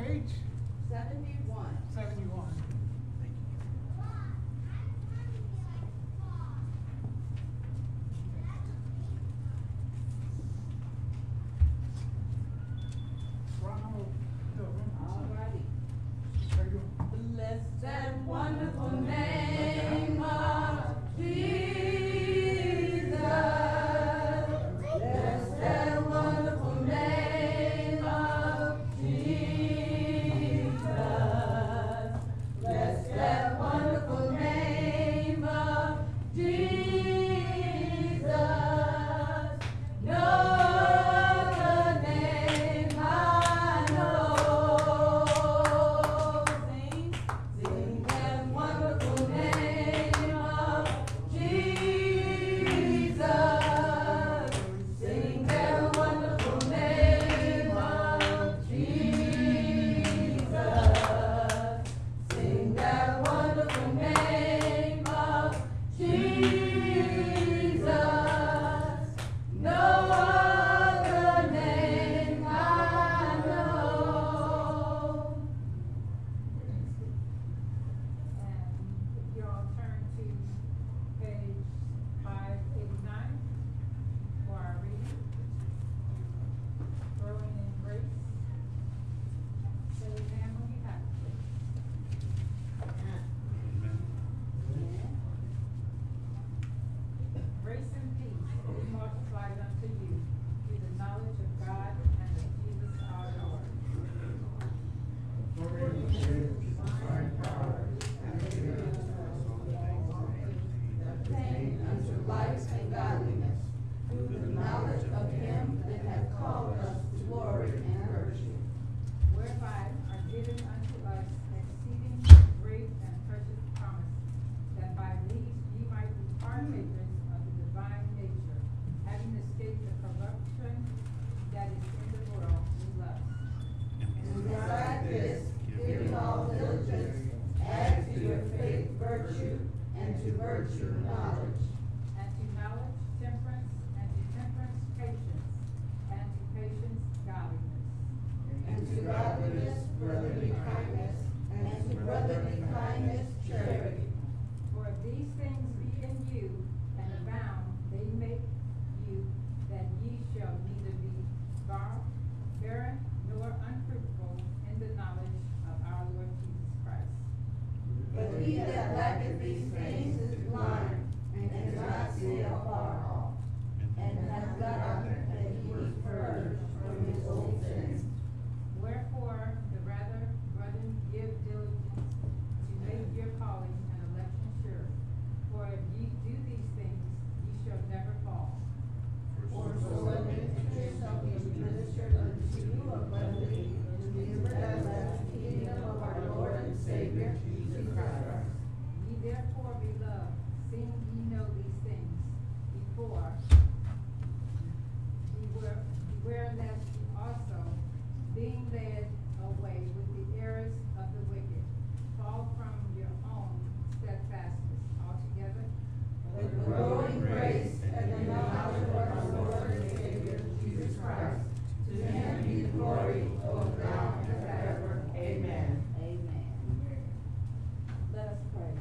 page 71. 71. Alrighty. Bless that wonderful name of Jesus. Bless that wonderful name of Jesus. Bless that wonderful name of Jesus. No other name I know. Sing that wonderful name of Jesus. Sing that wonderful name of Jesus. Sing that wonderful name of Jesus. No other name I know. And if you all turn to page 589 for our reading, Growing in Grace. Say amen when you have it, please. Grace and peace be multiplied unto you through the knowledge of God and of Jesus our Lord. Attain unto life and godliness through the knowledge of him that hath called us to glory and virtue. Whereby are given unto us exceeding great and precious promises, that by these ye might be partakers of the divine nature, having escaped the corruption that is in the world through lust. And beside this, giving all diligence, add to your faith virtue, and to virtue knowledge, And to knowledge temperance, and to temperance patience, and to patience godliness. and to godliness brotherly kindness, and to brotherly kindness charity. For if these things be in you, and abound, they make you that ye shall neither be barren nor unfruitful in the knowledge of our Lord Jesus Christ. But he that lacketh these things is blind, and cannot see afar off, and hath forgotten that he was purged from his old sins. Wherefore, the rather, brethren, give diligence to make your calling and election sure. For if ye do these things, ye shall never fall. For so administer shall be ministered unto you abundantly to the everlasting kingdom of our Lord and Savior, Jesus Christ. Ye therefore, beloved, seeing ye know these things before, beware lest ye also, being led away with the errors of the wicked, fall from your own steadfastness altogether. But grow in grace and in the knowledge of our Lord and Savior, Jesus Christ. To him be the glory, both now and forever. Amen. Amen. Let us pray.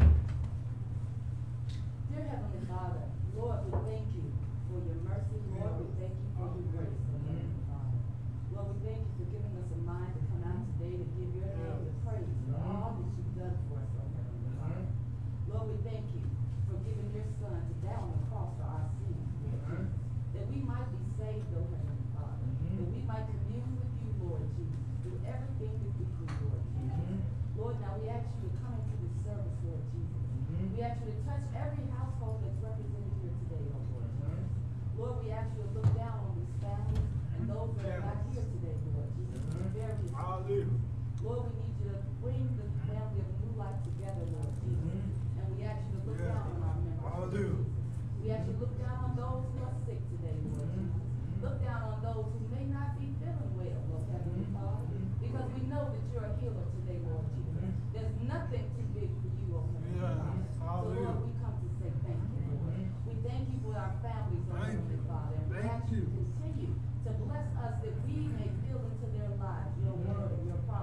Dear Heavenly Father, Lord, we thank you for your mercy. Lord, we thank you for your grace, oh Heavenly Father. Lord, we thank you for giving us a mind to come out today to give your name the praise for all that you've done for us, oh Heavenly Father. Lord, we thank you for giving your Son to die on the cross for our sins, Lord Jesus, that we might be saved, oh Heavenly Father, that we might commune with you, Lord Jesus, through everything that we do, Lord Jesus. Lord, now we ask you to come into this service, Lord Jesus. We ask you to touch every household that's represented here today, oh Lord Jesus. Lord, we ask you to look down on these families and those that are not here today, Lord Jesus, for various reasons. Lord, we need you to bring the family of New Life together, Lord Jesus. And we ask you to look down on our members. We ask you to look down on those who are sick today, Lord Jesus. Look down on those who may not be feeling well, Lord Heavenly Father, because we know that you're a healer today, Lord Jesus. There's nothing too big for you, oh Heavenly Father. So Lord, we come to say thank you, Lord. We thank you for our families, oh Heavenly Father, and we ask you to continue to bless us that we may feel into their lives your word and your promise.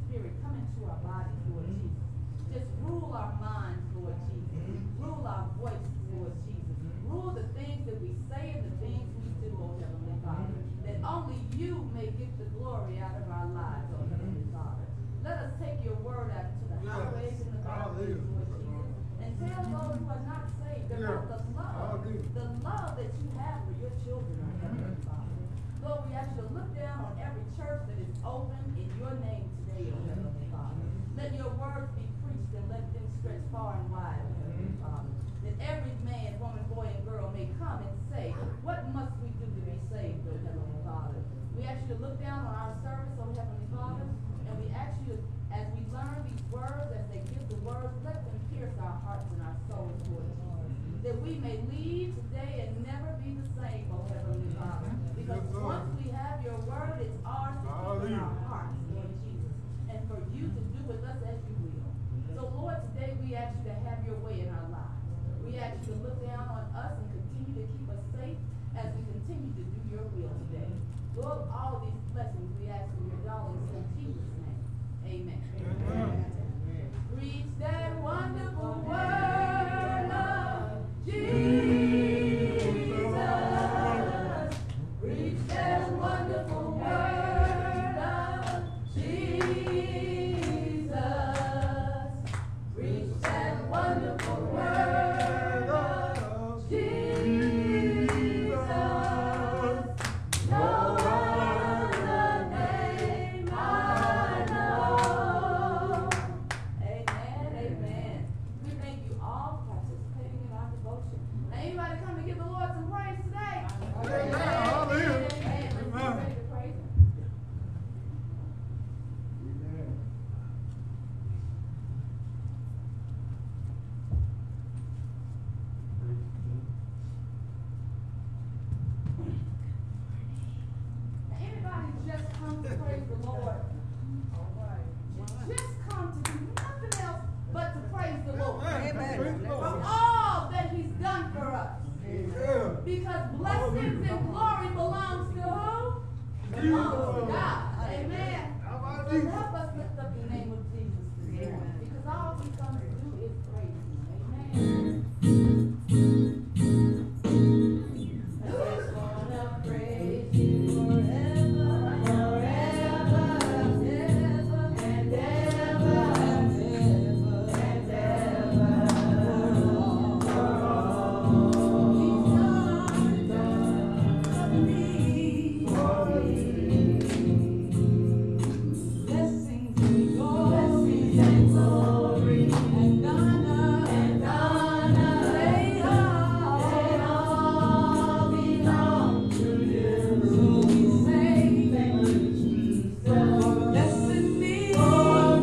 Spirit, come into our bodies, Lord Jesus. Just rule our minds, Lord Jesus. Rule our voices, Lord Jesus. Rule the things that we say and the things we do, oh Heavenly Father. That only you may get the glory out of our lives, oh Heavenly Father. Let us take your word out into the highways and the byways, Lord Jesus. And tell those who are not saved about the love that you have for your children, oh Heavenly Father. Lord, we ask you to look down on every church that is open in your name today, oh Heavenly Father. Let your words be preached and let them stretch far and wide, oh Heavenly Father. That every man, woman, boy, and girl may come and say, what must we do to be saved, oh Heavenly Father? We ask you to look down on our service, oh Heavenly Father, and we ask you, as we learn these words, as they give the words, let them pierce our hearts and our souls, Lord Jesus. That we may leave today and never be the same, oh Heavenly Father. Because once we have your word, it's ours to keep in our hearts, Lord Jesus. And for you to do with us as you will. So Lord, today we ask you to have your way in our lives. We ask you to look down on us and continue to keep us safe as we continue to do your will today. Lord, all these blessings we ask in your darling son Jesus' name. Amen. Amen. Reach that wonderful word of Jesus. Reach that wonderful word of Jesus. Reach that wonderful word of Jesus. No other name I know. Amen, amen. We thank you all for participating in our devotion. Now, anybody come to give the Lord some praise today? Amen. Amen. Let's get ready to praise him. Now, anybody just come to praise the Lord? All right. Just come to do nothing else but to praise the Lord. Amen. For all that he's done for us. Because blessings and glory belongs to who? Belongs to God. Amen. So help us lift up the name of Jesus this morning. Because all we come to do is praise him. Amen. I just wanna praise you forever, forever, ever, and ever, and ever, and ever. He's done for me, for me. Blessings and glory, and honor, they all belong to you. So we say thank you, Jesus, for blessing me, for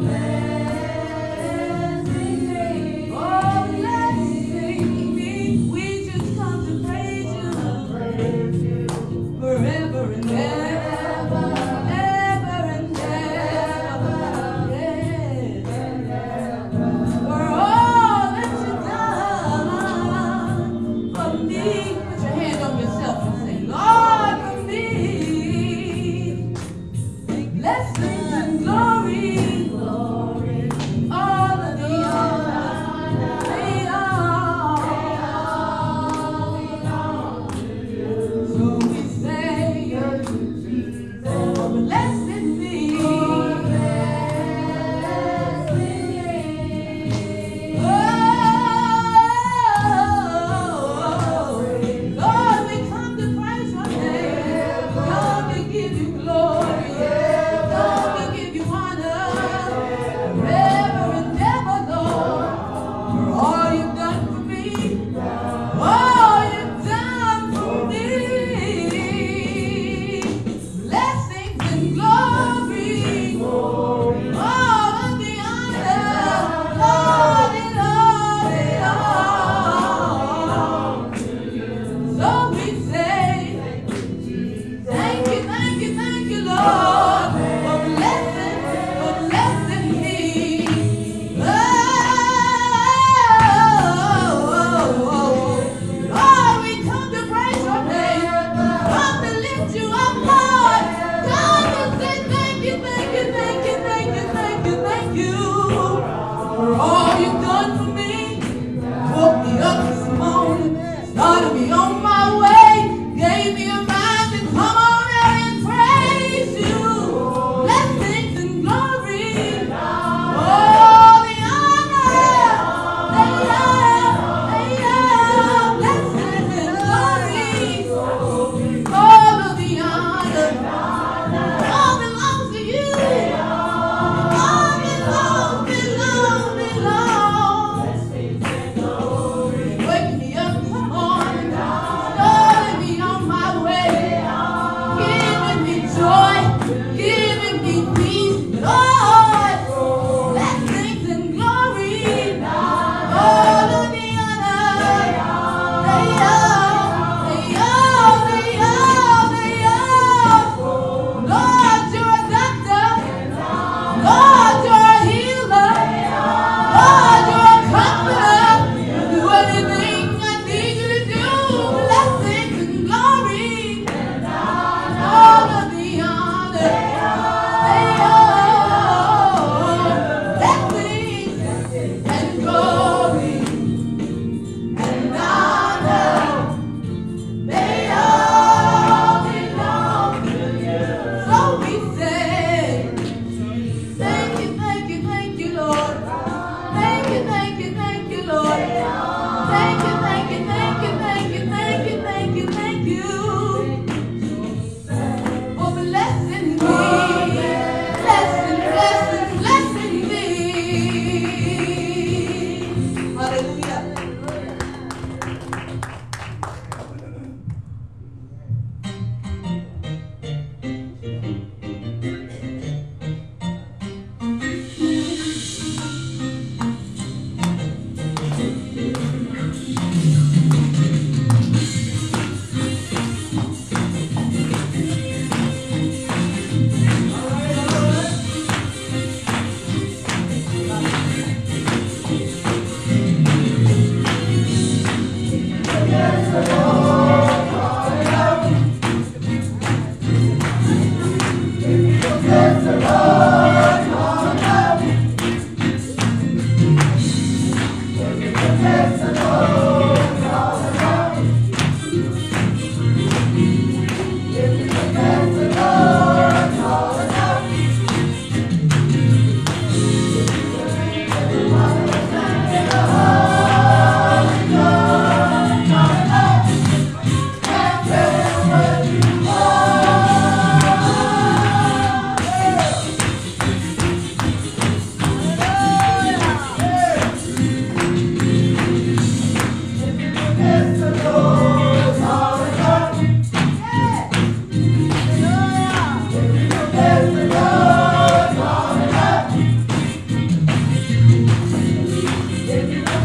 blessing me. We just come to praise you forever and ever, ever and ever. Yeah.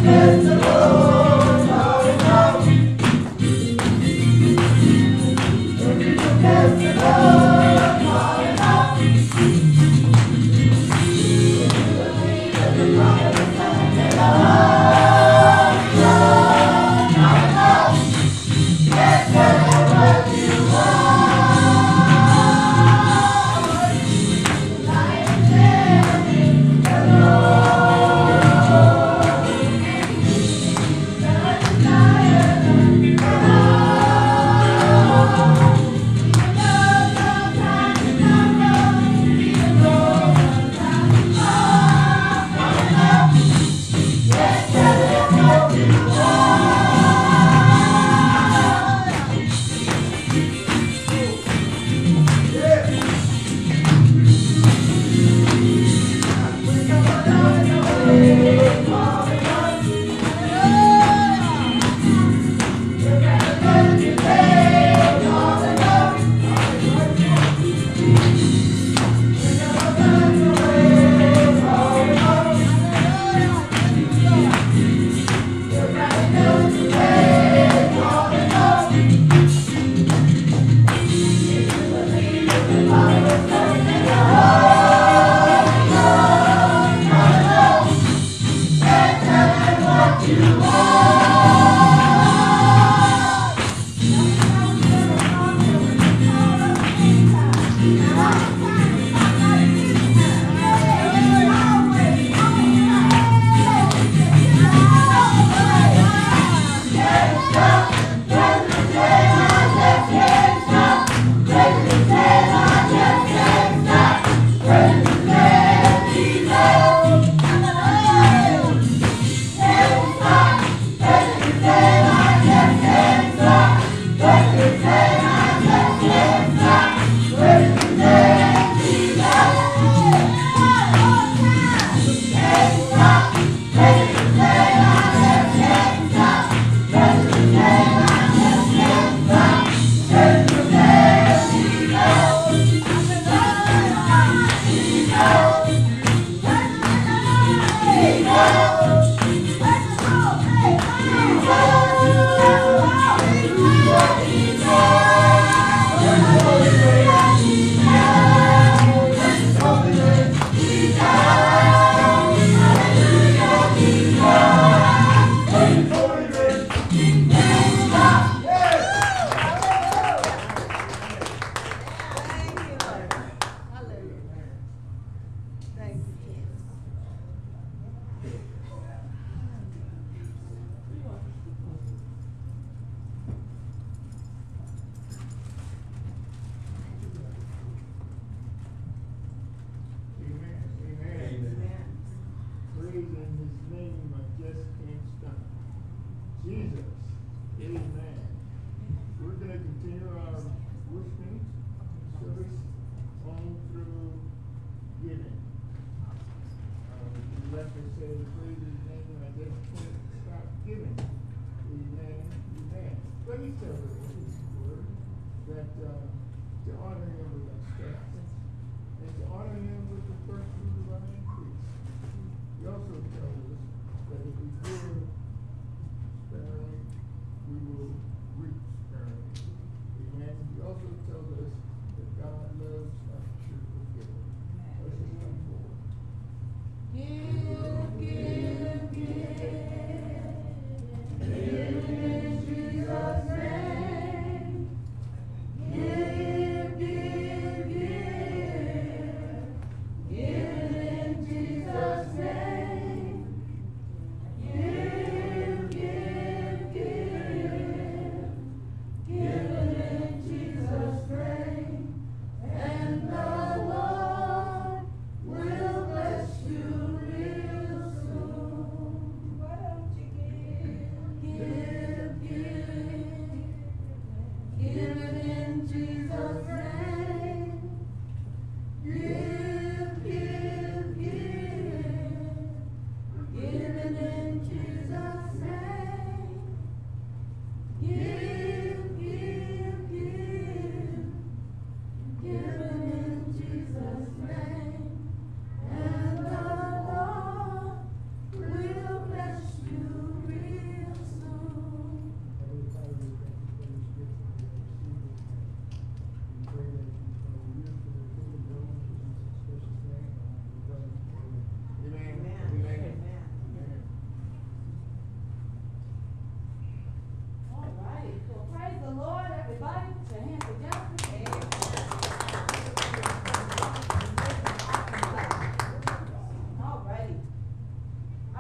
Give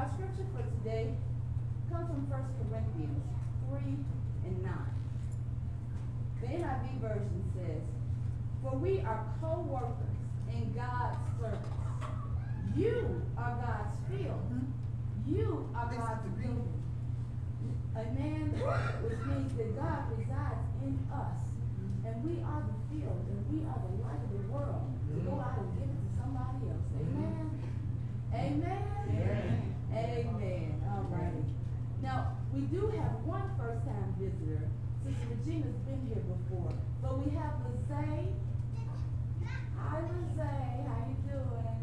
Our scripture for today comes from 1 Corinthians 3:9. The NIV version says, "For we are co-workers in God's service. You are God's field. You are God's building." Amen. Which means that God resides in us. And we are the field, and we are the light of the world to go out and give it to somebody else. Amen. Amen. Amen. All righty. Now, we do have one first-time visitor. Sister Regina's been here before. But we have Lizzie. Hi, Lizzie. How you doing?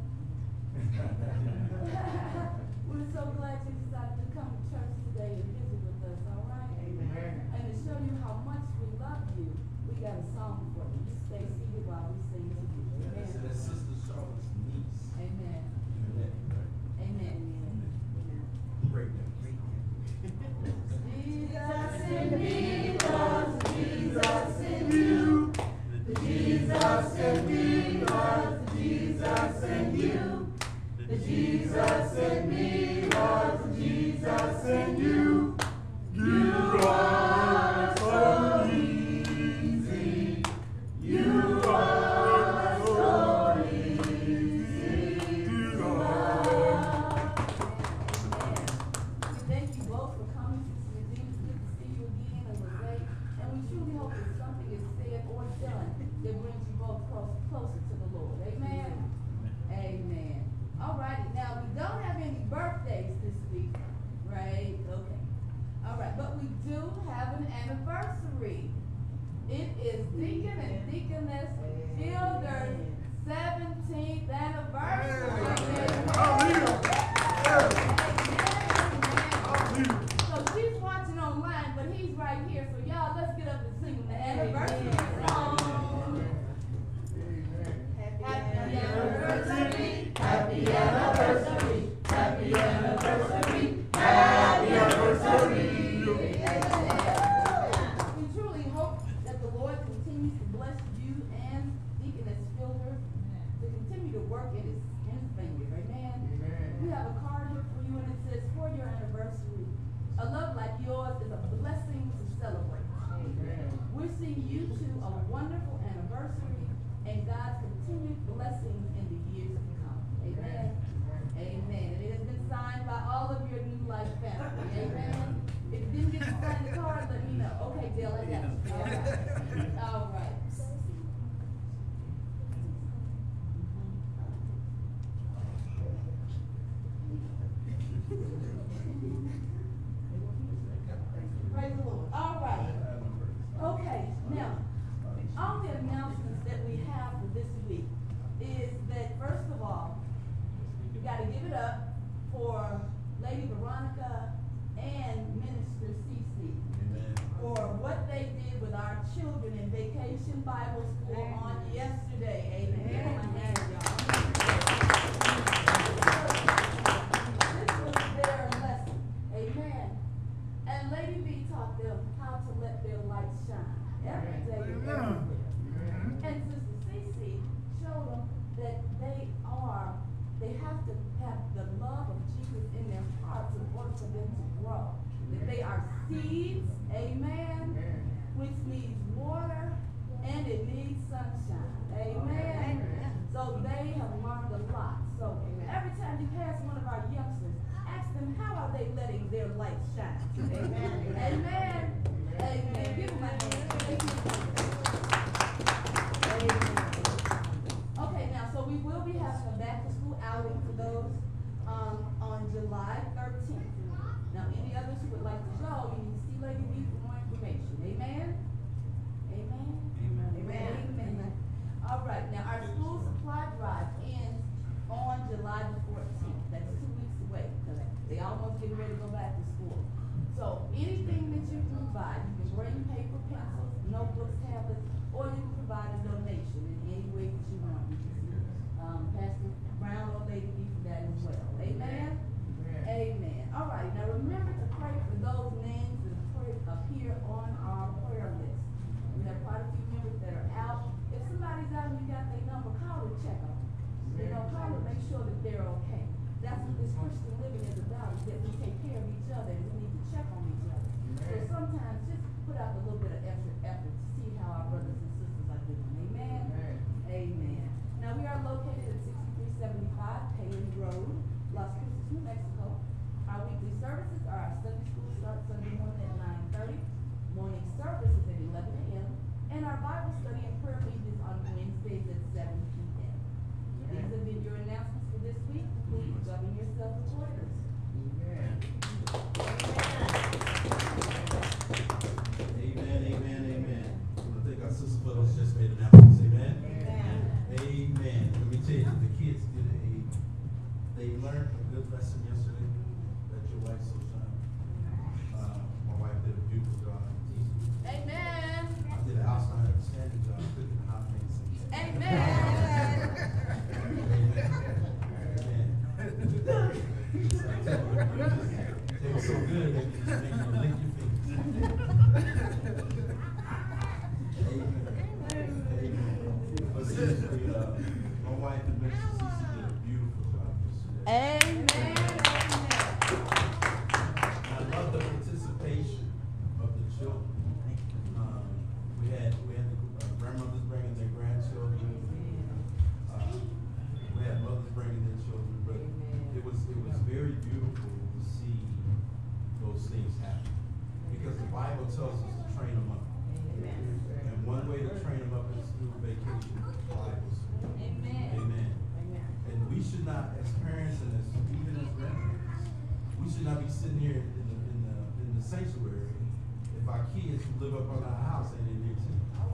We're so glad you decided to come to church today and visit with us, all right? Amen. And to show you how much we love you, we got a song for you. Just stay seated while we sing to you. Amen. That's Sister Charlotte's niece. Amen. Amen. Amen. Break that. Jesus in me, loves Jesus in you. The Jesus in me, loves Jesus in you. The Jesus in me, loves Jesus in you. You are so easy. You are so easy to love. We thank you both for coming. Sister Regina, it's good to see you again and Lizzie. And we truly hope that something is said or done that brings you both closer to the Lord. Amen. Amen. All righty. Now, we don't have any birthdays this week, right? Okay. All right. But we do have an anniversary. It is Deacon and Deaconess Fielder's 17th anniversary. So she's watching online, but he's right here. So y'all, let's get up and sing the anniversary song. Happy anniversary, happy anniversary, happy anniversary, happy anniversary. We truly hope that the Lord continues to bless you and Deaconess Fielder to continue to work in his vineyard. Amen. We have a card here for you, and it says, "For your anniversary, a love like yours is a blessing to celebrate." Wishing you two a wonderful anniversary and God's continued blessings in the years to come. Amen. Amen. And it has been signed by all of your New Life family. Amen. If you didn't get to sign the card, let me know. Okay, Dale, I got you. All right. All right. Praise the Lord. All right. Okay, now, all the announcements that we have for this week is that, first of all, we got to give it up for Lady Veronica and Minister Cece for what they did with our children in Vacation Bible School on yesterday. Amen. Give them a hand, y'all. This was their lesson. Amen. And Lady B taught them how to let their light shine every day. And Sister Cece showed them that they have to have the love of Jesus in their hearts in order for them to grow. That they are seeds, amen, which needs water and it needs sunshine. Amen. So they have learned a lot. So every time you pass one of our youngsters, ask them, how are they letting their light shine? Amen. Amen. Amen. Give them a hand. Amen. Okay, now, so we will be having a back-to-school outing for those on July 13th. Now, any others who would like to go, you need to see Lady B for more information. Amen? Amen? Amen. Amen. All right, now, our school supply drive ends on July the 14th. That's 2 weeks away, because they almost getting ready to go back to school. So, anything that you can provide, you can bring paper, pencils, notebooks, tablets, or you can provide a donation in any way that you want. You can see Pastor Brown or Lady B for that as well. Amen? Amen. All right, now remember to pray for those names that appear on our prayer list. We have quite a few members that are out. If somebody's out and you got their number, call and check them. You know, call and make sure that they're okay. that's what this Christian living is about, is that we take care of each other and we need to check on each other. So sometimes just put out a little bit of extra effort to see how our brothers and sisters are doing. Amen? Amen. Now we are located at 6375 Paley Road, Las Cruces, New Mexico. Our weekly services are our Sunday school starts Sunday morning at 9:30. Morning service is at 11 a.m. And our Bible study and prayer meeting is on Wednesdays at 7 p.m. These have been your announcements for this week. Please govern yourselves accordingly. Amen, amen, amen. I think our sister Phyllis just made announcements. Amen? Amen. Let me tell you, the kids they learned a good lesson yesterday that your wife so shine. My wife did a beautiful job teaching. Amen. I did an outstanding job cooking hot things. Amen. They were so good that you just make you lick your fingers. Amen. But seriously, my wife and Mrs. Cece did a beautiful job yesterday. Amen. I love the participation of the children. We had the grandmothers bringing their grandchildren. We had mothers bringing their children, but it was very beautiful to see those things happen, because the Bible tells us to train them up. And one way to train them up is through vacation Bible school. Amen. And we should not, as parents and even as grandparents, we should not be sitting here in the sanctuary if our kids who live up on our house ain't in here too.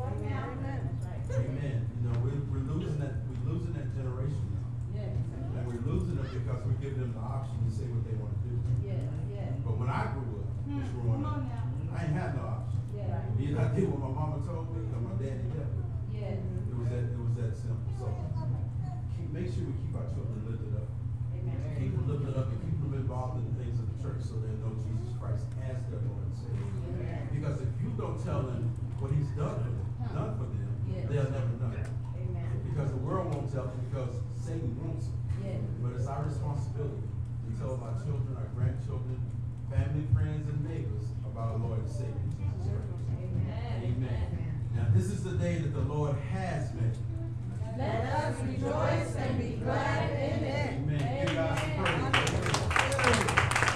Amen. You know, we're losing that generation now. And we're losing them because we're giving them the option to say what they want to do. But when I grew up, growing up, I ain't had no option. Either I did what my mama told me or my daddy left me. It was that simple. So make sure we keep our children lifted up. Keep them lifted up and keep them involved in the things of the church so they know Jesus Christ as their Lord and Savior. Because if you don't tell them what He's done for them, they'll never know. Because the world won't tell them, because Satan wants it. But it's our responsibility to tell our children, our grandchildren, family, friends, and neighbors about our Lord and Savior, Jesus Christ. Amen. Now, this is the day that the Lord has made. Let us rejoice and be glad in it. Amen. Give God some praise.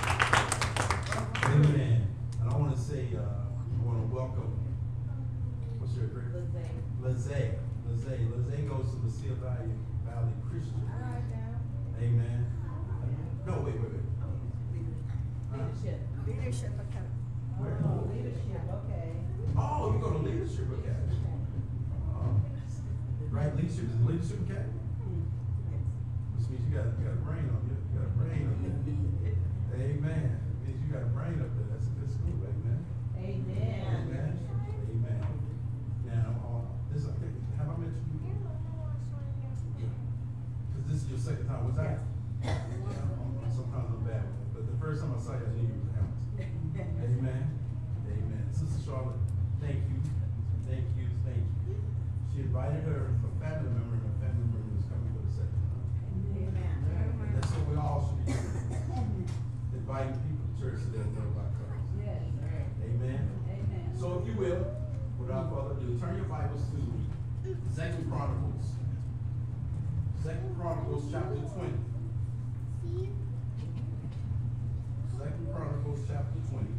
Amen. And I want to say, I want to welcome, what's your great? Lizzie. Lizzie goes to the Seal Valley Christian. Amen. No, wait. Leadership Academy. Where? Leadership, okay. Oh, you go to Leadership Academy. Right, Leadership Academy. Which means you got a brain on you. You got a brain up there. Amen. It means you got a brain up there. That's a good school, amen. Amen. Now, have I mentioned you? Because this is your second time. Was that? Sometimes I'm bad with it. But the first time I saw you, I knew you was Hamilton. Amen. Sister Charlotte, thank you. She invited her family member, and her family member was coming for the second time. And that's what we all should be doing. Inviting people to church so they'll know about Christ. Amen. So if you will, without further ado, turn your Bibles to 2 Chronicles. 2 Chronicles chapter 20. 2 Chronicles chapter 20.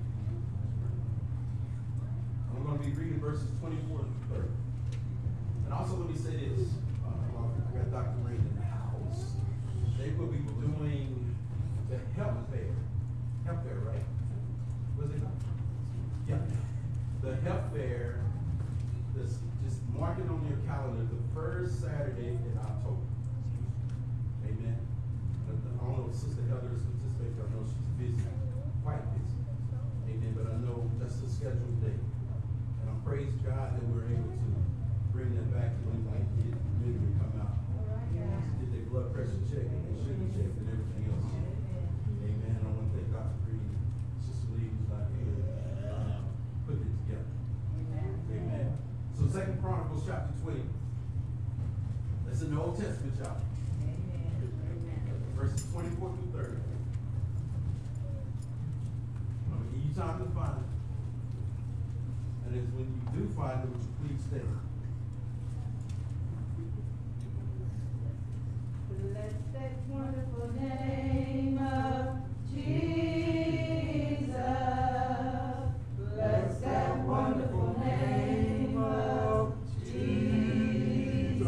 I'm going to be reading verses 24 and 30. And also let me say this. I got Dr. Rain in the house. They will be doing the health fair. Health fair, right? What's it called? Yeah. The health fair. Just mark it on your calendar. The first Saturday in October. Amen. I don't know if Sister Heather is participating. I know she's busy, quite busy. Amen. But I know that's the scheduled date. And I praise God that we're able to bring them back to when like get midway come out. Get their blood pressure checked and their sugar checked and everything else. Amen. I want to thank Dr. Green, Sister Lee, who's not here, putting it together. Amen. So 2 Chronicles chapter 20. That's in the Old Testament, y'all. verses 24 through 30. I'm going to give you time to find it. And it's when you do find it, would you please stay? Bless that wonderful name of Jesus. Bless that wonderful name of Jesus.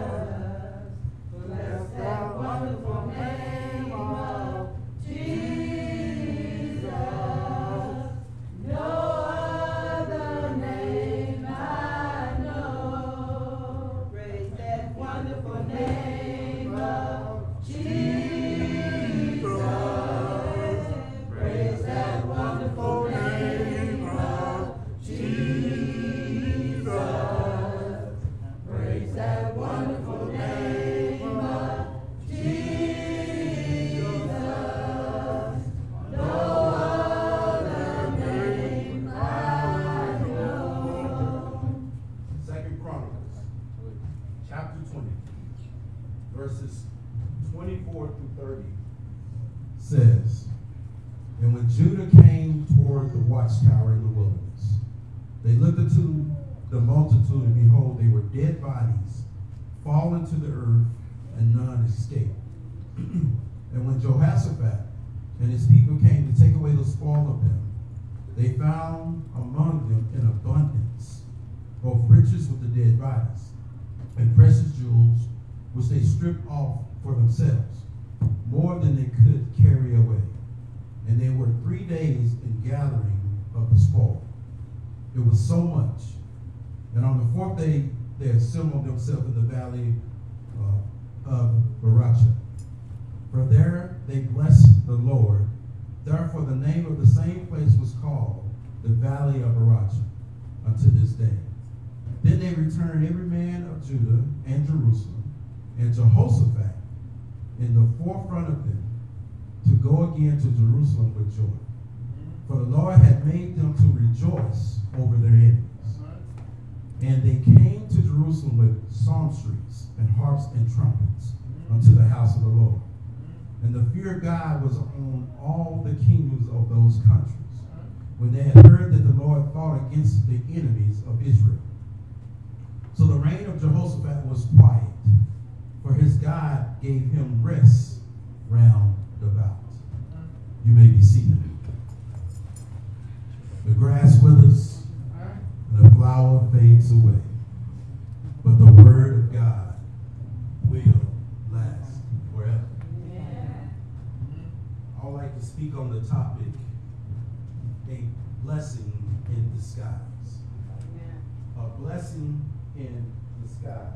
Bless that wonderful name of Jesus. No other name I know. Praise that wonderful name of Jesus. Praise that wonderful name of Jesus. Praise that wonderful name of Jesus. No other name I know. 2 Chronicles, chapter 20, verses 24 through 30 says, And when Judah came toward the watchtower in the wilderness, they looked into the multitude, and behold, they were dead bodies, fallen to the earth, and none escaped. And when Jehoshaphat and his people came to take away the spoil of them, they found among them in abundance both riches with the dead bodies, and precious jewels, which they stripped off for themselves, more than they could carry away. And they were 3 days in gathering of the spoil. It was so much. And on the fourth day, they assembled themselves in the valley of Baracha. For there they blessed the Lord. Therefore the name of the same place was called the Valley of Baracha unto this day. Then they returned every man of Judah and Jerusalem, and Jehoshaphat in the forefront of them, to go again to Jerusalem with joy. For the Lord had made them to rejoice over their enemies. And they came to Jerusalem with psalteries and harps and trumpets unto the house of the Lord. And the fear of God was on all the kingdoms of those countries, when they had heard that the Lord fought against the enemies of Israel. So the reign of Jehoshaphat was quiet, for his God gave him rest round about. You may be seated. The grass withers, and the flower fades away, but the word of God will last forever. I would like to speak on the topic, a blessing in disguise. A blessing in disguise.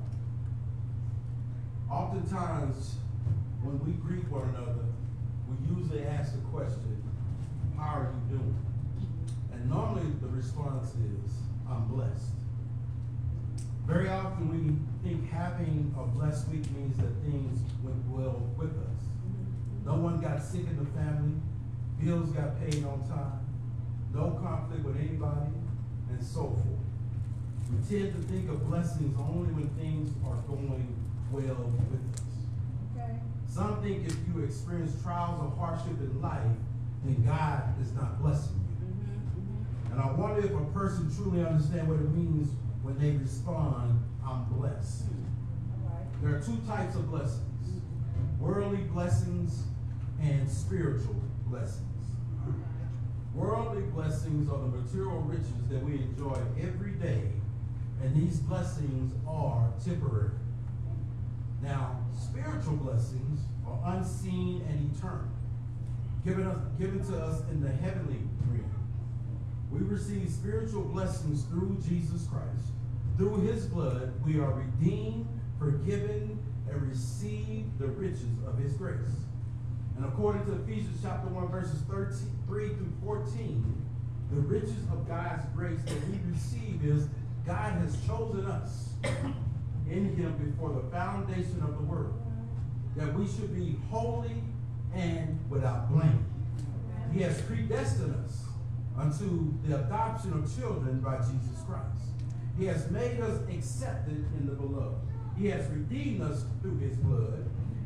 Oftentimes, when we greet one another, we usually ask the question, how are you doing? And normally the response is, I'm blessed. Very often we think having a blessed week means that things went well with us. No one got sick in the family, bills got paid on time, no conflict with anybody, and so forth. We tend to think of blessings only when things are going well with us. Okay. Some think if you experience trials or hardship in life, then God is not blessing you. And I wonder if a person truly understands what it means when they respond, I'm blessed. There are two types of blessings, worldly blessings and spiritual blessings. Worldly blessings are the material riches that we enjoy every day, and these blessings are temporary. Now, spiritual blessings are unseen and eternal, given to us in the heavenly realm. We receive spiritual blessings through Jesus Christ. Through his blood, we are redeemed, forgiven, and receive the riches of his grace. And according to Ephesians chapter 1, verses 3 through 14, the riches of God's grace that we receive is God has chosen us in him before the foundation of the world, that we should be holy and without blame. He has predestined us unto the adoption of children by Jesus Christ. He has made us accepted in the beloved. He has redeemed us through his blood.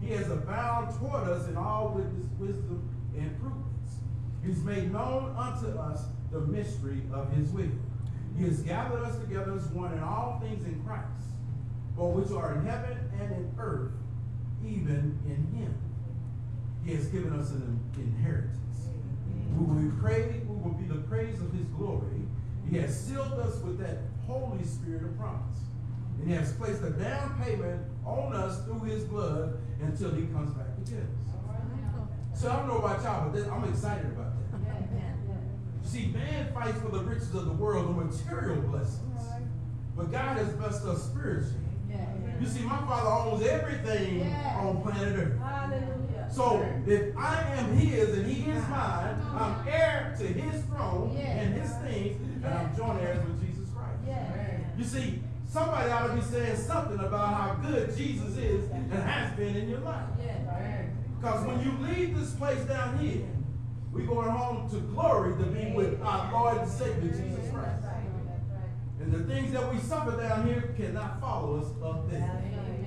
He has abounded toward us in all wisdom and prudence. He's made known unto us the mystery of his will. He has gathered us together as one in all things in Christ, both which are in heaven and in earth, even in him. He has given us an inheritance. We will be the praise of his glory. He has sealed us with that Holy Spirit of promise. And he has placed a down payment on us through his blood until he comes back to get us. So I don't know about y'all, but I'm excited about that. You see, man fights for the riches of the world, the material blessings. But God has blessed us spiritually. You see, my Father owns everything on planet Earth. Hallelujah. So if I am his and he is mine, I'm heir to his throne and his things, and I'm joint heirs with Jesus Christ. You see, somebody ought to be saying something about how good Jesus is and has been in your life. Because when you leave this place down here, we're going home to glory to be with our Lord and Savior Jesus Christ. And the things that we suffer down here cannot follow us up there.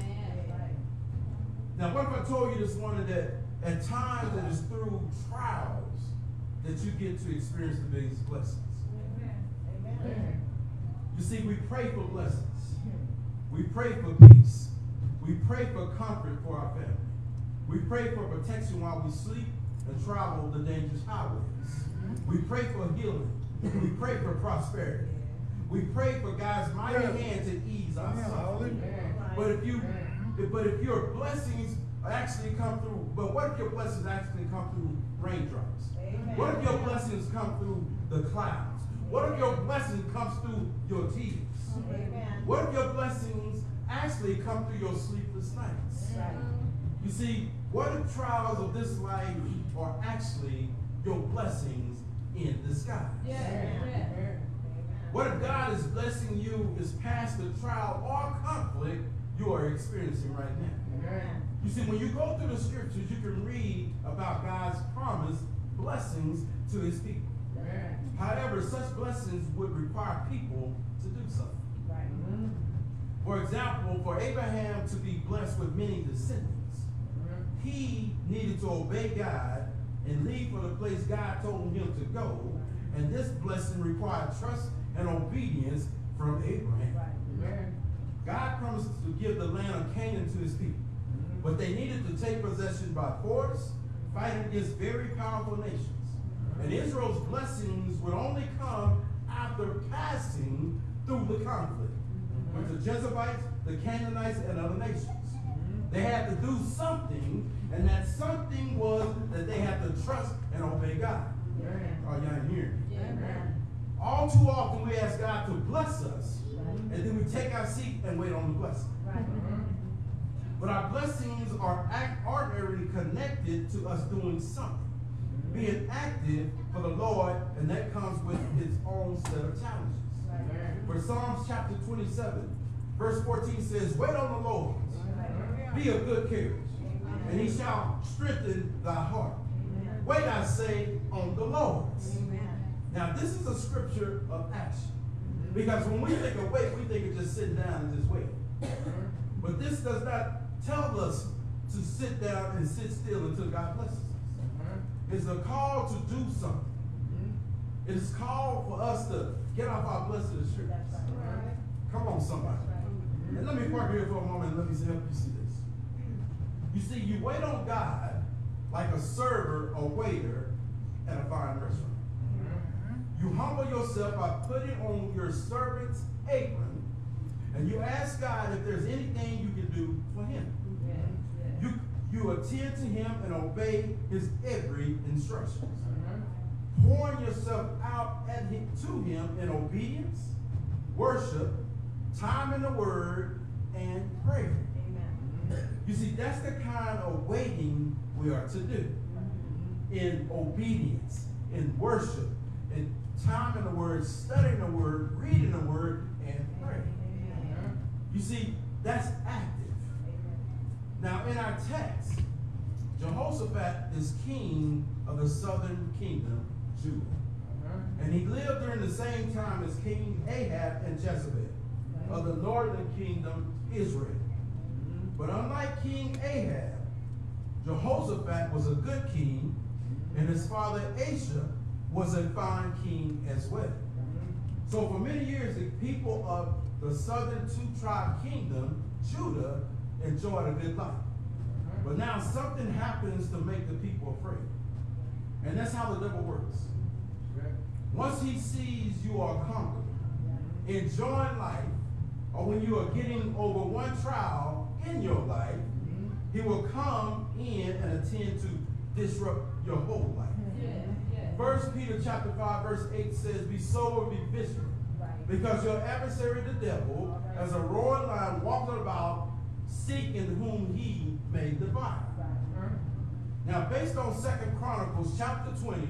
Now, what if I told you this morning that at times it is through trials that you get to experience the biggest blessings? Amen. You see, we pray for blessings. We pray for peace. We pray for comfort for our family. We pray for protection while we sleep and travel the dangerous highways. We pray for healing. We pray for prosperity. We pray for God's mighty hand to ease our suffering. But if your blessings actually come through, but what if your blessings actually come through raindrops? What if your blessings come through the clouds? What if your blessing comes through your tears? What if your blessings actually come through your sleepless nights? You see, what if trials of this life are actually your blessings in disguise? What if God is blessing you is past the trial or conflict you are experiencing right now? You see, when you go through the scriptures, you can read about God's promised blessings to his people. However, such blessings would require people to do something. For example, for Abraham to be blessed with many descendants, he needed to obey God and leave for the place God told him to go. And this blessing required trust and obedience from Abraham. God promised to give the land of Canaan to his people, but they needed to take possession by force, fighting against very powerful nations. And Israel's blessings would only come after passing through the conflict with the Jezebites, the Canaanites, and other nations. They had to do something, and that something was that they had to trust and obey God. Are y'all hearing? All too often we ask God to bless us, and then we take our seat and wait on the blessing. But our blessings are ordinarily connected to us doing something, being active for the Lord, and that comes with its own set of challenges. For Psalms chapter 27, verse 14 says, wait on the Lord, be of good courage, and he shall strengthen thy heart. Wait, I say, on the Lord. Now, this is a scripture of action. Because when we think of wait, we think of just sitting down and just wait. But this does not tell us to sit down and sit still until God blesses us. It's a call to do something. It is called for us to get off our blessed assurance. Come on, somebody. And let me park here for a moment and let me help you see this. You see, you wait on God like a server or waiter at a fine restaurant. You humble yourself by putting on your servant's apron, and you ask God if there's anything you can do for him. You attend to him and obey his every instruction. Pouring yourself out to him in obedience, worship, time in the word, and prayer. You see, that's the kind of waiting we are to do. In obedience, in worship, in time in the word, studying the word, reading the word, and praying. You see, that's active. Now, in our text, Jehoshaphat is king of the southern kingdom, Judah. And he lived during the same time as King Ahab and Jezebel of the northern kingdom, Israel. But unlike King Ahab, Jehoshaphat was a good king, and his father Asa was a fine king as well. So for many years, the people of the southern two-tribe kingdom, Judah, enjoyed a good life. But now something happens to make the people afraid. And that's how the devil works. Once he sees you are comfortable, enjoying life, or when you are getting over one trial in your life, he will come in and intend to disrupt your whole life. 1 Peter chapter 5, verse 8 says, be sober, be vigilant, because your adversary, the devil, as a roaring lion, walks about, seeking whom he may devour. Now, based on 2 Chronicles chapter 20,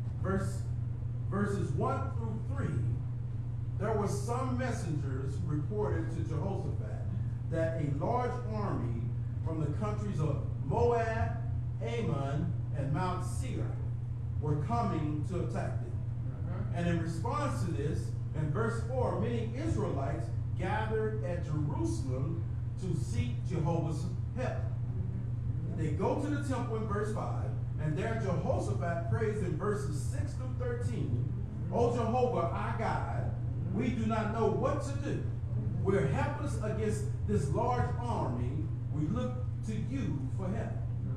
verses 1 through 3, there were some messengers who reported to Jehoshaphat that a large army from the countries of Moab, Ammon, and Mount Seir were coming to attack them. And in response to this, in verse 4, many Israelites gathered at Jerusalem to seek Jehovah's help. They go to the temple in verse 5, and there Jehoshaphat prays in verses 6 through 13, O Jehovah, our God, we do not know what to do. We're helpless against this large army. We look to you for help.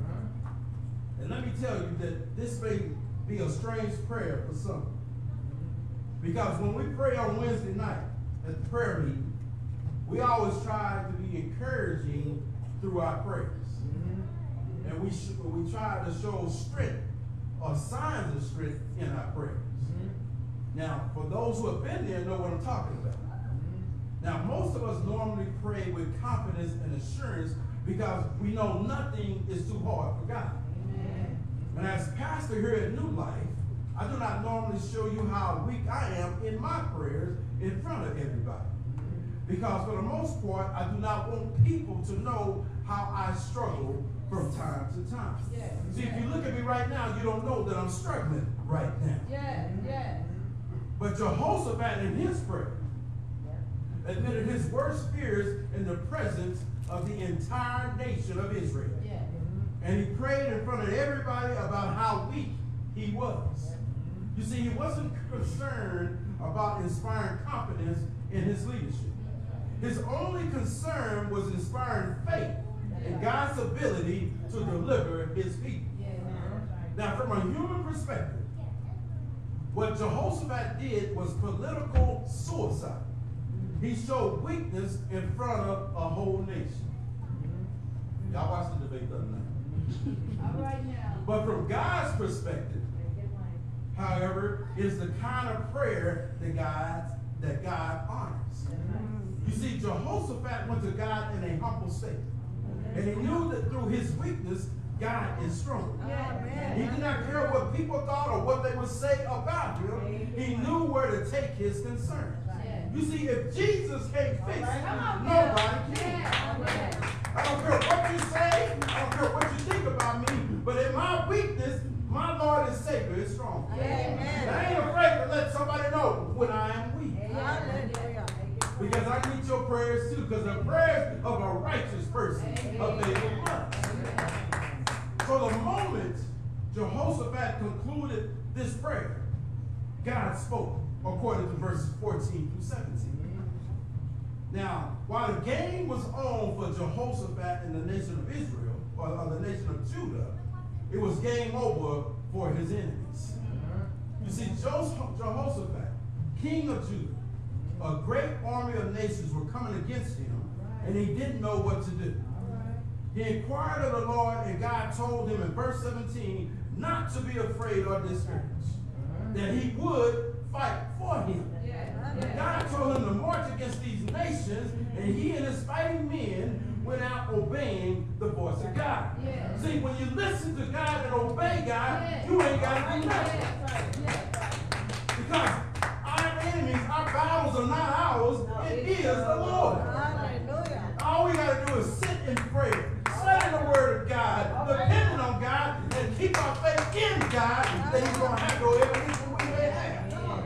And let me tell you that this may be a strange prayer for some. Because when we pray on Wednesday night at the prayer meeting, we always try to be encouraging through our prayers. And we try to show strength or signs of strength in our prayers. Now, for those who have been there know what I'm talking about. Now, most of us normally pray with confidence and assurance because we know nothing is too hard for God. And as pastor here at New Life, I do not normally show you how weak I am in my prayers in front of everybody. Because for the most part, I do not want people to know how I struggle from time to time. See, if you look at me right now, you don't know that I'm struggling right now. But Jehoshaphat in his prayer admitted his worst fears in the presence of the entire nation of Israel. And he prayed in front of everybody about how weak he was. You see, he wasn't concerned about inspiring confidence in his leadership. His only concern was inspiring faith in God's ability to deliver his people. Now, from a human perspective, what Jehoshaphat did was political suicide. He showed weakness in front of a whole nation. Y'all watched the debate the other night. All right now. But from God's perspective, however, is the kind of prayer that God honors. You see, Jehoshaphat went to God in a humble state. And he knew that through his weakness, God is strong. He did not care what people thought or what they would say about him. He knew where to take his concern. You see, if Jesus can't fix it, nobody can. I don't care what you say. I don't care what you think about me. But in my weakness, my Lord and Savior is strong. And I ain't afraid to let somebody know when I am weak. Because I need your prayers too. Because the prayers of a righteous person avail much. So the moment Jehoshaphat concluded this prayer, God spoke according to verses 14 through 17. Now, while the game was on for Jehoshaphat and the nation of Israel, or the nation of Judah, it was game over for his enemies. You see, Jehoshaphat, king of Judah, a great army of nations were coming against him, and he didn't know what to do. He inquired of the Lord, and God told him in verse 17 not to be afraid or discouraged, that he would fight for him. God told him to march against these nations, and he and his fighting men went out obeying the voice of God. See, when you listen to God and obey God, you ain't got to do nothing. Because our enemies, our battles are not ours, it is the Lord. All we got to do is sit in prayer, study the word of God, depending on God, and keep our faith in God, that he's going to handle everything we may have.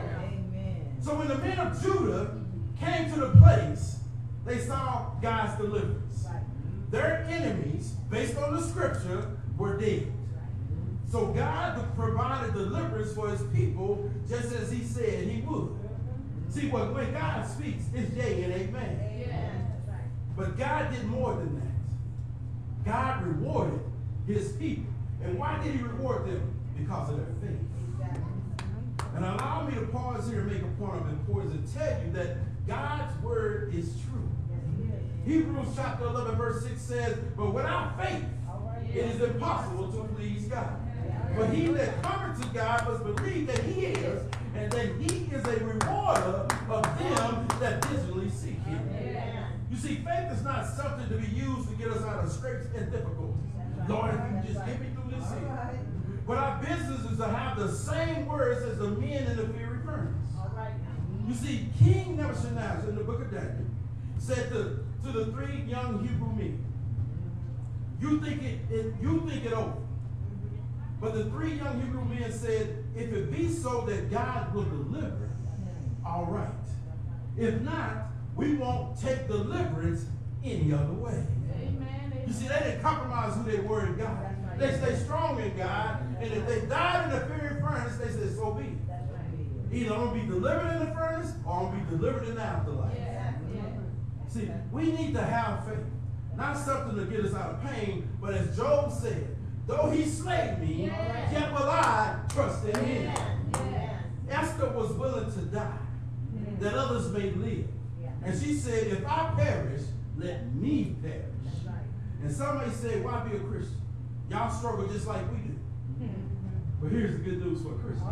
So when the men of Judah came to the place, they saw God's deliverance. Their enemies, based on the scripture, were dead. So God provided deliverance for his people just as he said he would. See, when God speaks, it's yea and amen. But God did more than that. God rewarded his people. And why did he reward them? Because of their faith. And allow me to pause here and make a point of importance and tell you that God's word is true. Hebrews chapter 11 verse 6 says, but without faith, it is impossible to please God. But he that cometh to God must believe that he is, and that he is a rewarder of them that diligently seek him. You see, faith is not something to be used to get us out of scrapes and difficulties. Lord, if you just get me through this here. But our business is to have the same words as the men in the fiery furnace. You see, King Nebuchadnezzar in the book of Daniel said to the three young Hebrew men, you think it over. But the three young Hebrew men said, if it be so that God will deliver, all right. If not, we won't take deliverance any other way. Amen. You see, they didn't compromise who they were in God. They stay strong in God, and if they died in the fiery furnace, they said, so be it. Either I'm going to be delivered in the furnace, or I'm going to be delivered in the afterlife. See, we need to have faith. Not something to get us out of pain, but as Job said, though he slay me, yet will I trust in him. Esther was willing to die, that others may live. And she said, if I perish, let me perish. And somebody said, why be a Christian? Y'all struggle just like we do. But here's the good news for a Christian.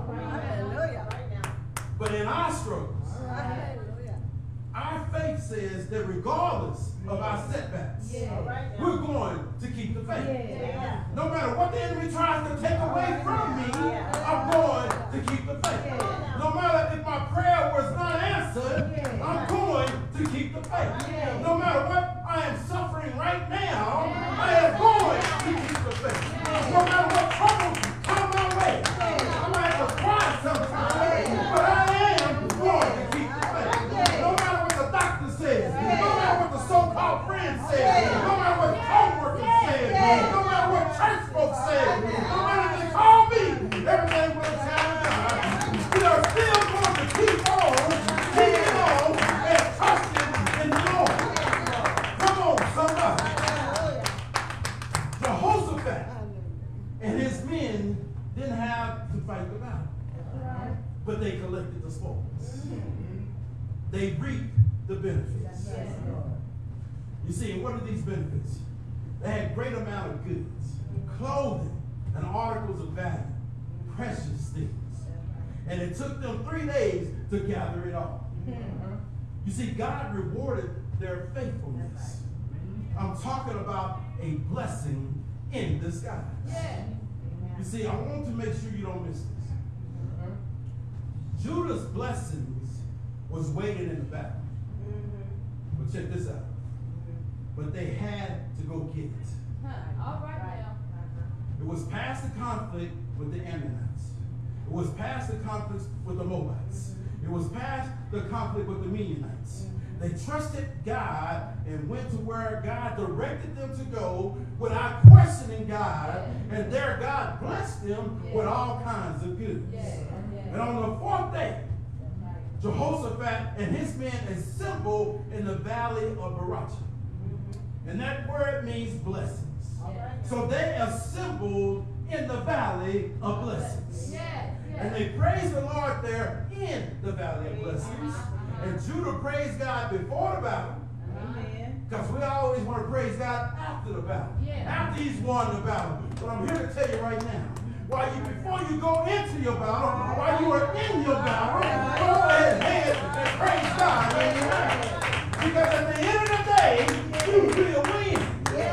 But in our struggles, our faith says that regardless of our setbacks, we're going to keep the faith. No matter what the enemy tries to take away from me, I'm going to keep the faith. No matter if my prayer was not answered, I'm going to keep the faith. No matter what I am suffering right now, I am going to keep the faith. No matter what trouble come my way, I might have to cry sometimes, but I am going to keep the faith. No matter what the doctor says, no matter what the so-called friends say, no matter what co-workers say, no matter what church folks say, no matter if they call me, everything will turn out. We are still going to keep on, and trusting in the Lord. Come on, somebody. Jehoshaphat and his men didn't have to fight the battle, but they collected the spoils. They reaped the benefits. You see, and what are these benefits? They had great amount of goods, clothing, and articles of value, precious things. And it took them 3 days to gather it all. You see, God rewarded their faithfulness. I'm talking about a blessing in disguise. You see, I want to make sure you don't miss this. Judah's blessings was waiting in the battle. But check this out. But they had to go get it. All right now. It was past the conflict with the Ammonites. It was past the conflict with the Moabites. It was past the conflict with the Midianites. They trusted God and went to where God directed them to go without questioning God, and there God blessed them with all kinds of goods. And on the 4th day, Jehoshaphat and his men assembled in the valley of Baracha. And that word means blessings. So they assembled in the valley of blessings. And they praised the Lord there in the valley of blessings. And Judah praised God before the battle. Because we always want to praise God after the battle. After he's won the battle. But I'm here to tell you right now, before you go into your battle, while you are in your battle, go ahead and praise God. Because at the end of the day, you will win.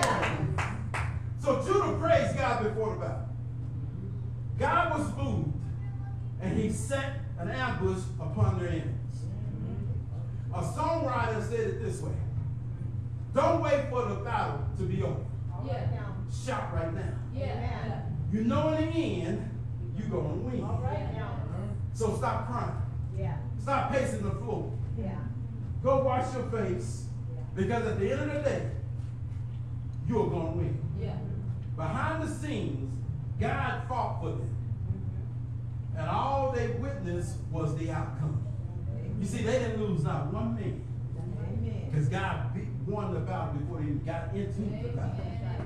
So Judah praised God before the battle. God was moved, and he set an ambush upon their enemies. A songwriter said it this way: don't wait for the battle to be over. Shout right now. You know in the end, you're going to win. So stop crying. Stop pacing the floor. Go wash your face, because at the end of the day, you're going to win. behind the scenes, God fought for them. And all they witnessed was the outcome. You see, they didn't lose not one man. Because God won the battle before they got into the battle.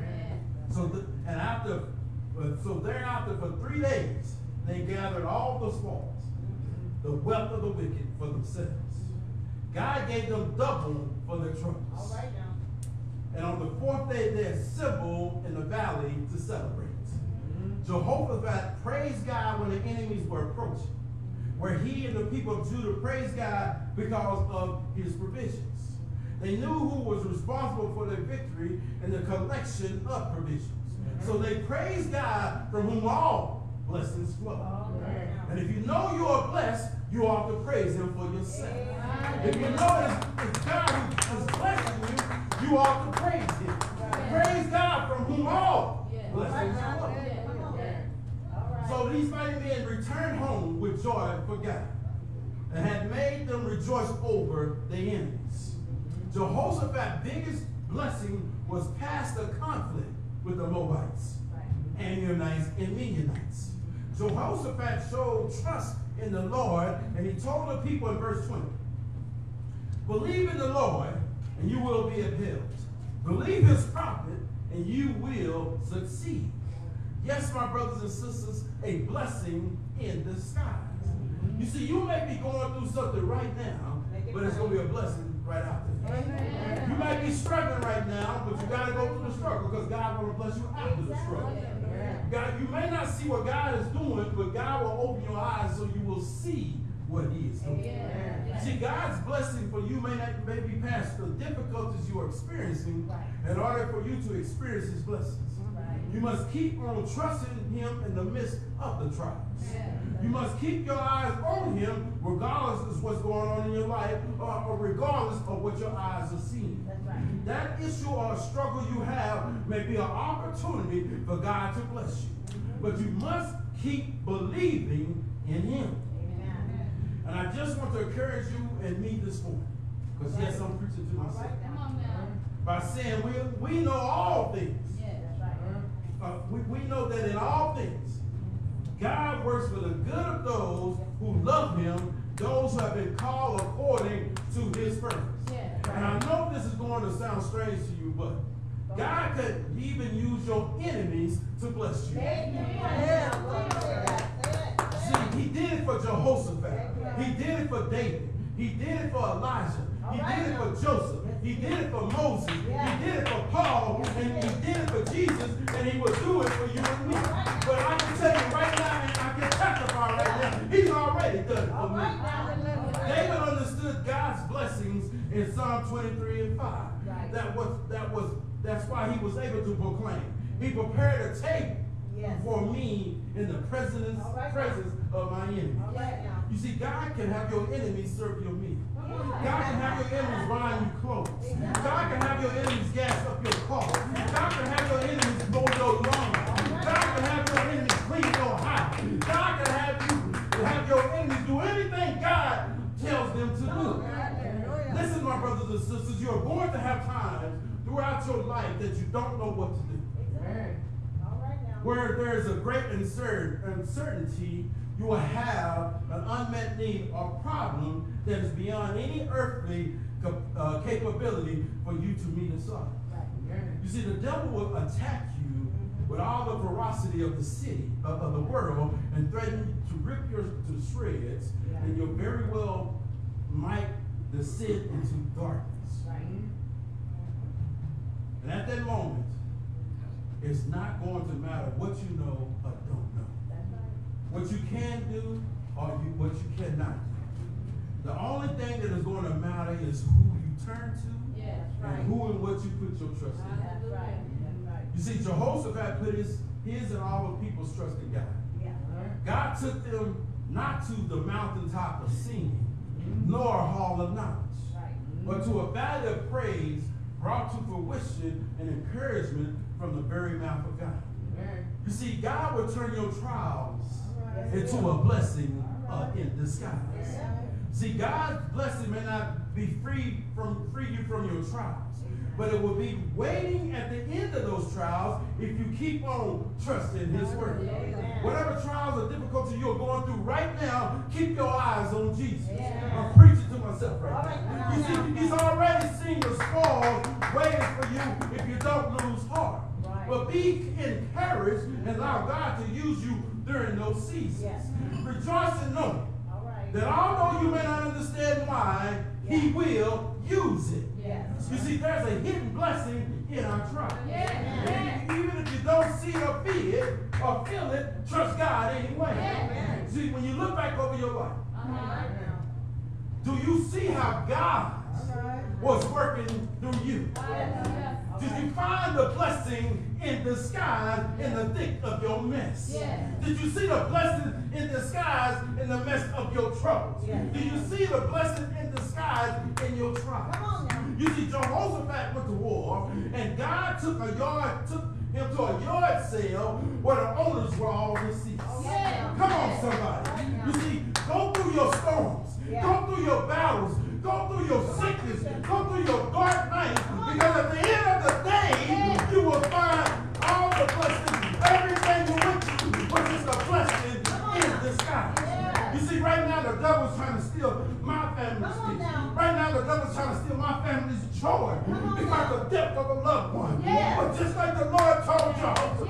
So thereafter, for 3 days, they gathered all the spoils, the wealth of the wicked for themselves. God gave them double for their troubles. All right now. And on the 4th day, they assembled in the valley to celebrate. Jehoshaphat praised God when the enemies were approaching, where he and the people of Judah praised God because of his provisions. They knew who was responsible for their victory and the collection of provisions. So they praised God from whom all blessings flow. And if you know you are blessed, you ought to praise him for yourself. If you know it's God who is blessing you, you ought to praise him. Praise God from whom all blessings flow. So these mighty men returned home with joy for God and had made them rejoice over their enemies. Jehoshaphat's biggest blessing was past the conflict with the Moabites, Ammonites, and Midianites. Jehoshaphat showed trust in the Lord, and he told the people in verse 20, believe in the Lord, and you will be upheld. Believe his prophet, and you will succeed. Yes, my brothers and sisters, a blessing in disguise. You see, you may be going through something right now, but it's going to be a blessing right after. Amen. You might be struggling right now, but you got to go through the struggle because God will bless you after the struggle. God, you may not see what God is doing, but God will open your eyes so you will see what he is doing. See, God's blessing for you may be past the difficulties you are experiencing in order for you to experience his blessings. You must keep on trusting him in the midst of the trials. You must keep your eyes on him regardless of what's going on in your life or regardless of what your eyes are seeing. That issue or struggle you have may be an opportunity for God to bless you. But you must keep believing in him. And I just want to encourage you and me this morning, because yes, I'm preaching to myself, by saying we know all things. We know that in all things, God works for the good of those who love him, those who have been called according to his purpose. And I know this is going to sound strange to you, but God could even use your enemies to bless you. See, he did it for Jehoshaphat. He did it for David. He did it for Elijah. He did it for Joseph. He did it for Moses. He did it for Paul. And he did it for Jesus. And he will do it for you and me. But I can tell you right now, and I can testify right now, he's already done it for me. David understood God's blessings in Psalm 23 and 5. That's why he was able to proclaim. He prepared a table for me in the presence of my enemies. You see, God can have your enemies serve your meal. God can have your enemies buying you clothes. God can have your enemies gas up your car. God can have your enemies mow your lawn. God can have your enemies clean your house. God can have your enemies do anything God tells them to do. Listen, my brothers and sisters, you are going to have times throughout your life that you don't know what to do. Where there is a great uncertainty, you will have an unmet need or problem that is beyond any earthly capability for you to meet and solve. You see, the devil will attack you with all the ferocity of the city, of the world, and threaten to rip you to shreds, and you very well might descend into darkness. And at that moment, it's not going to matter what you know or don't know. What you can do or what you cannot do. The only thing that is going to matter is who you turn to and who and what you put your trust in. You see, Jehoshaphat put his and all the people's trust in God. God took them not to the mountaintop of singing, nor a hall of knowledge, but to a valley of praise brought to fruition and encouragement from the very mouth of God. You see, God will turn your trials into a blessing in disguise. See, God's blessing may not be free you from your trials, But it will be waiting at the end of those trials if you keep on trusting his word. Whatever trials or difficulties you're going through right now, keep your eyes on Jesus. I'm preaching to myself right now. You see, he's already seen your spoils waiting for you if you don't lose heart. But be encouraged and allow God to use you during those seasons. Rejoice in knowing that although you may not understand why, he will use it. You see, there's a hidden blessing in our trial. Even if you don't see it or feel it, trust God anyway. See, when you look back over your life, do you see how God was working through you? Did you find the blessing in disguise in the thick of your mess? Did you see the blessing in disguise in the mess of your troubles? Did you see the blessing in disguise in your trials? You see, Jehoshaphat went to war, and God took him to a yard sale where the owners were all deceased. Come on, somebody. You see, go through your storms, go through your battles, go through your sickness, go through your dark nights, because at the end of the day, you will find all the blessings, everything you went through, which is a blessing in disguise. You see, right now the devil's trying to steal my family's peace. Right now the devil's trying to steal my family's joy because of the death of a loved one. But just like the Lord told y'all,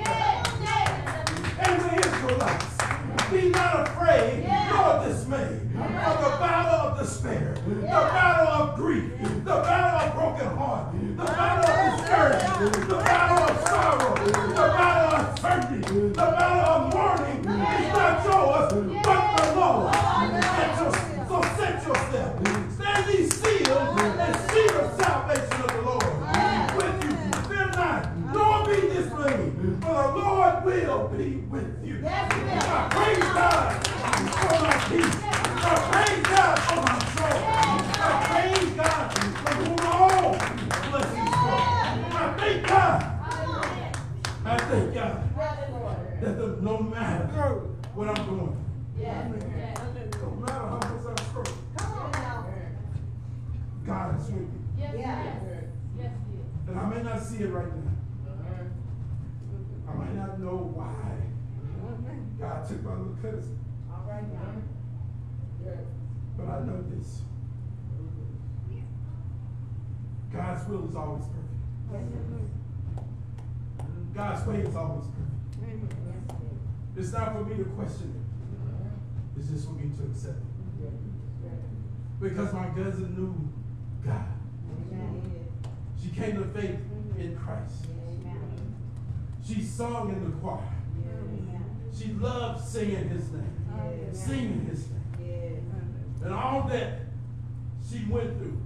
and the Israelites, be not afraid nor dismayed of the battle of despair, the battle of grief, the battle of broken heart, the battle of discouragement, the battle of sorrow, the battle of uncertainty, the battle of mourning. It's not yours, but the Lord. So set yourself. Stand ye still and see the salvation of the Lord with you. Fear not, nor be dismayed, for the Lord will be with you. I praise God for my peace. I praise God for my joy. I praise God for whom all blessings flow. I thank God that no matter what I'm going through, no matter how much I struggle, God is with me. And I may not see it right now. I might not know why God took my little cousin. But I know this. God's will is always perfect. God's way is always perfect. It's not for me to question it. It's just for me to accept it. Because my cousin knew God. She came to faith in Christ. She sung in the choir. She loved singing his name. Singing his name. And all that she went through.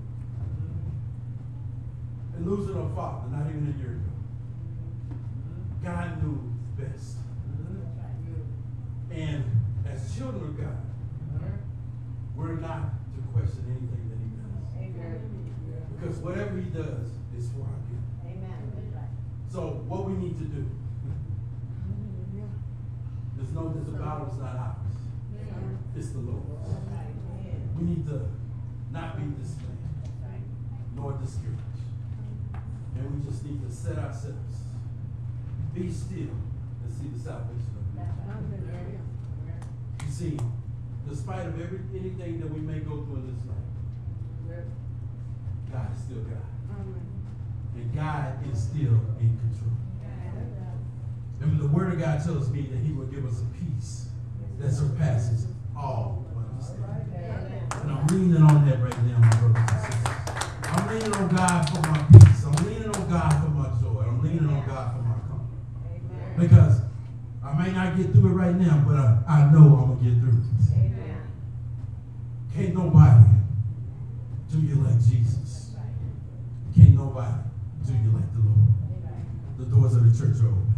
And losing her father, not even a year ago. God knew best. And as children of God, we're not to question anything that he does. Because whatever he does is for our good. So what we need to do is know that the battle is not ours. It's the Lord's. We need to not be dismayed, nor discouraged. And we just need to set ourselves, be still, and see the salvation of God. You see, despite of anything that we may go through in this life, God is still God. And God is still in control. And the Word of God tells me that he will give us a peace that surpasses all understanding. And I'm leaning on that right now, my brothers and sisters. I'm leaning on God for my peace. I'm leaning on God for my joy. I'm leaning on God for my comfort. Because I may not get through it right now, but I know I'm going to get through it. Can't nobody do you like Jesus. Can't nobody do you like the Lord. The doors of the church are open.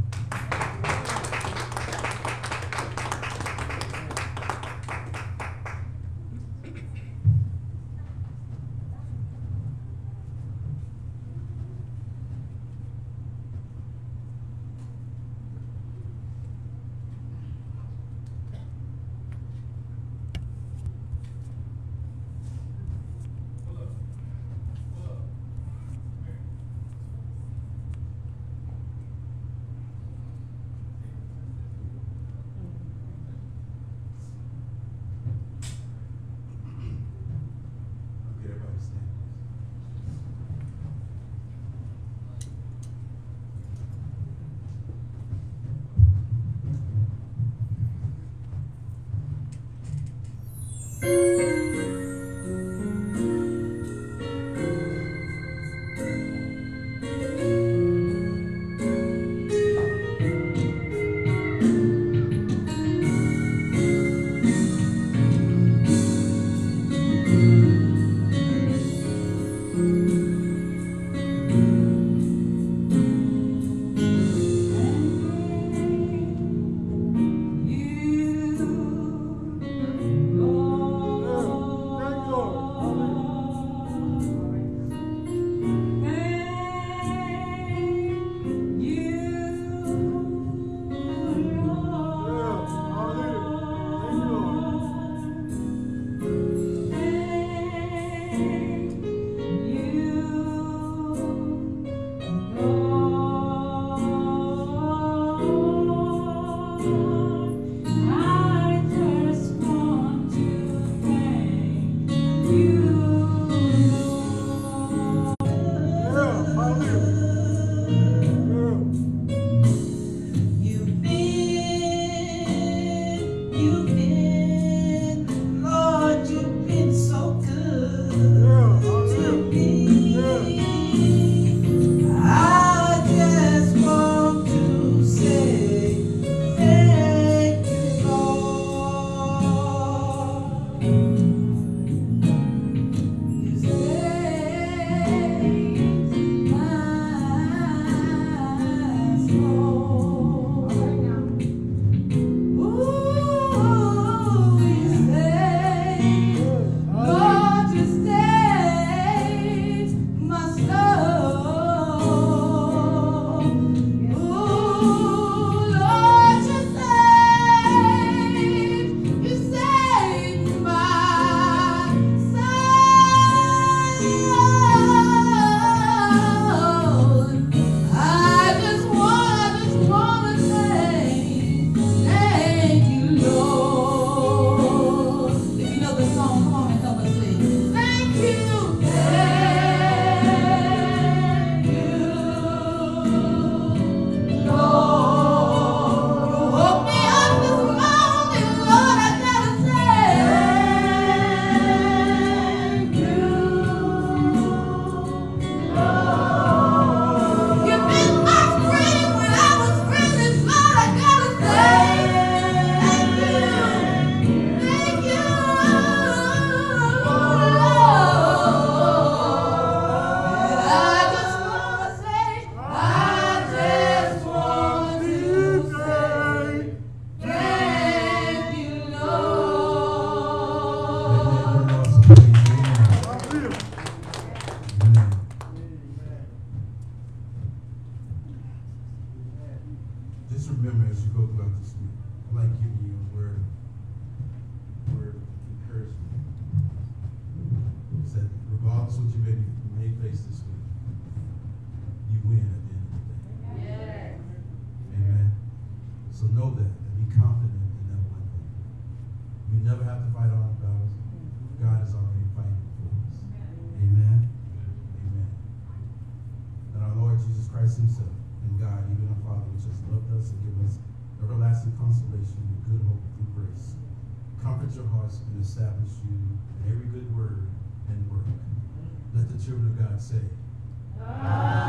the children of God say?